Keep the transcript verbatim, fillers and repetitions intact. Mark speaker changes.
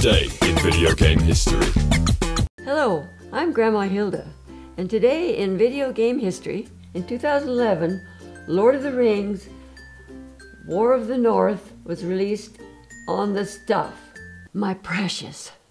Speaker 1: Today in video game history.
Speaker 2: Hello, I'm Grandma Hilda, and today in video game history, in two thousand eleven, Lord of the Rings, War of the North was released on the Stuff. My precious.